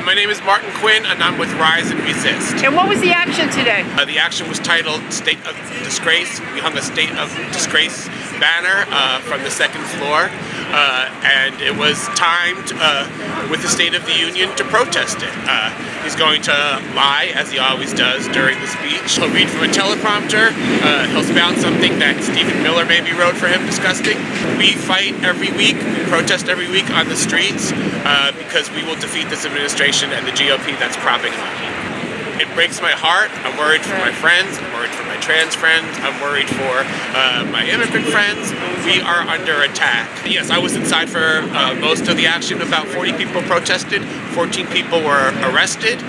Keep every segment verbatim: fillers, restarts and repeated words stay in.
My name is Martin Quinn, and I'm with Rise and Resist. And what was the action today? Uh, the action was titled State of Disgrace. We hung a State of Disgrace banner uh, from the second floor, uh, and it was timed uh, with the State of the Union to protest it. Uh, he's going to lie, as he always does, during the speech. He'll read from a teleprompter. Uh, he'll spout something that Stephen Miller maybe wrote for him disgusting. We fight every week, we protest every week on the streets uh, because we will defeat this administration and the G O P that's propping him up. It breaks my heart. I'm worried for my friends. I'm worried for my trans friends. I'm worried for uh, my immigrant friends. We are under attack. Yes, I was inside for uh, most of the action. About forty people protested. fourteen people were arrested.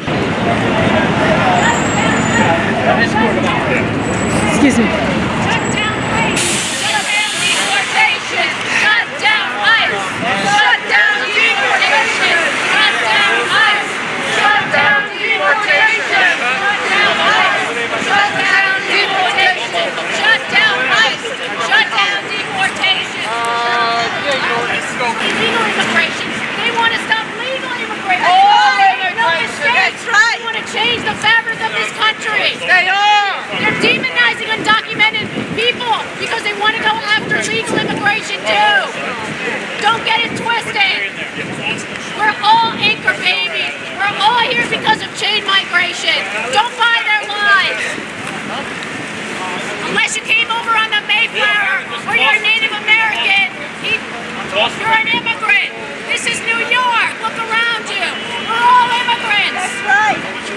Excuse me. Shut down ICE! Shut down deportation! Shut down ICE! Shut down deportation! Shut down ICE! Shut down deportation! Shut down deportation! Shut down ICE! Shut down deportation! Illegal immigration. They want to stop legal immigration. Oh, no mistake. That's right. They want to change the fabric of this country. They are. They're demonizing undocumented people because they want to go after legal immigration too. Don't get it twisted. We're all anchor babies. We're all here because of chain migration. Don't buy their lies. Unless you came over on the Mayflower or you're a Native American, you're an immigrant. This is New York. Look around you. We're all immigrants. That's right.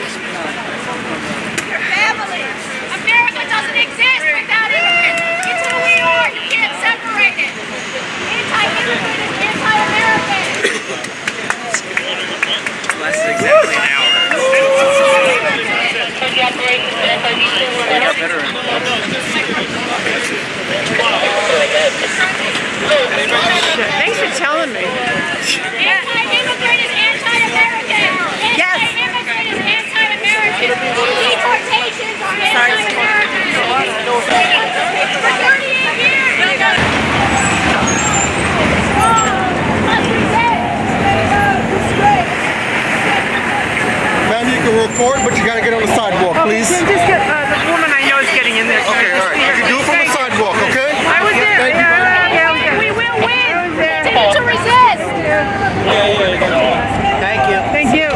Your family. America doesn't exist without immigrants. It's who we are. You can't separate it. Anti-immigrant is anti-American. Less than exactly an hour. Thanks for telling me. Anti-immigrant is anti-American. Yes. Anti-immigrant is anti-American. Deportations are anti-American. For thirty-eight years. Ma'am, you can report, but you gotta get on the sidewalk, please. Just get, uh, the woman I know is getting in there. Okay, all right. You can do it from the sidewalk, okay? I was there. Thank you. Yeah, We will win. Continue to resist. Thank you. Thank you.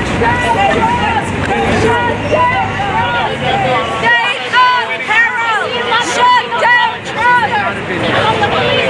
State of peril. Shut down Trump. All the police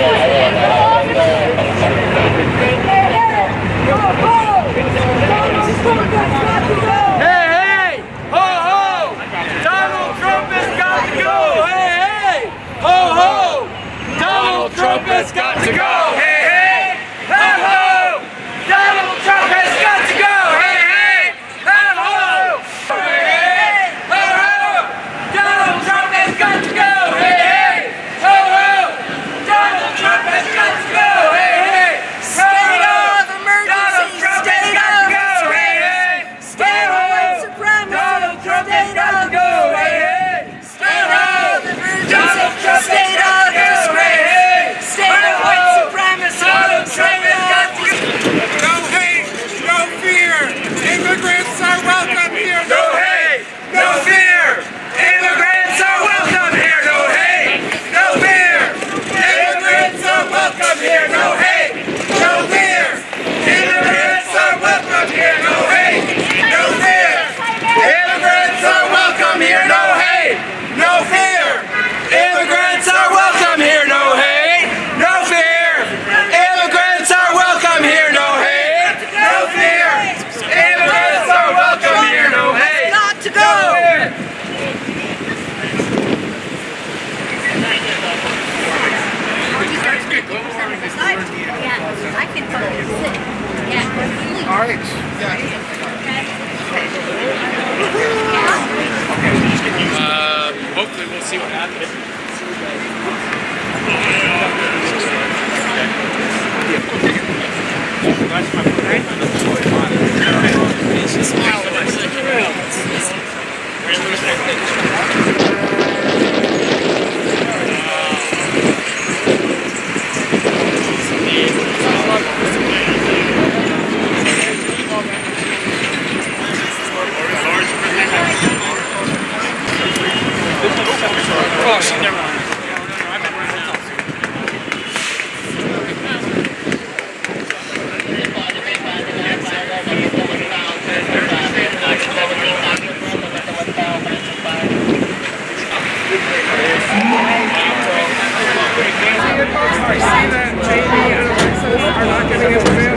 Hey, hey! Ho, ho! Donald Trump has got to go! Hey, hey! Ho, ho! Donald Trump has got to go! Hey, hey! Ho, ho! Donald Trump has got to go! Hey, hey! Ho, ho! Hey, hey! Ho, ho! Donald Trump has got to go! Hey, hey! Ho, ho! Donald Trump has got to go! Hey, hey! State of emergency! State of disgrace! State of white supremacy! Donald Trump has got to go! Hey, hey! State of emergency! State of disgrace! State of white supremacy! Donald Trump has got to go! No hate, no fear. Immigrants are welcome here. No hate! No fear! Immigrants are welcome here! No hate! No fear! Immigrants are welcome here! No hate! No fear! Immigrants are welcome here! No hate! No fear! Immigrants are welcome here! No hate! No fear! Immigrants are welcome here! No hate! No fear! Immigrants are welcome here! No hate! No fear! Immigrants are welcome here! No hate! Got to go! All right. Uh, hopefully we'll see what happens. See that Jamie and Alexis are not getting into mail?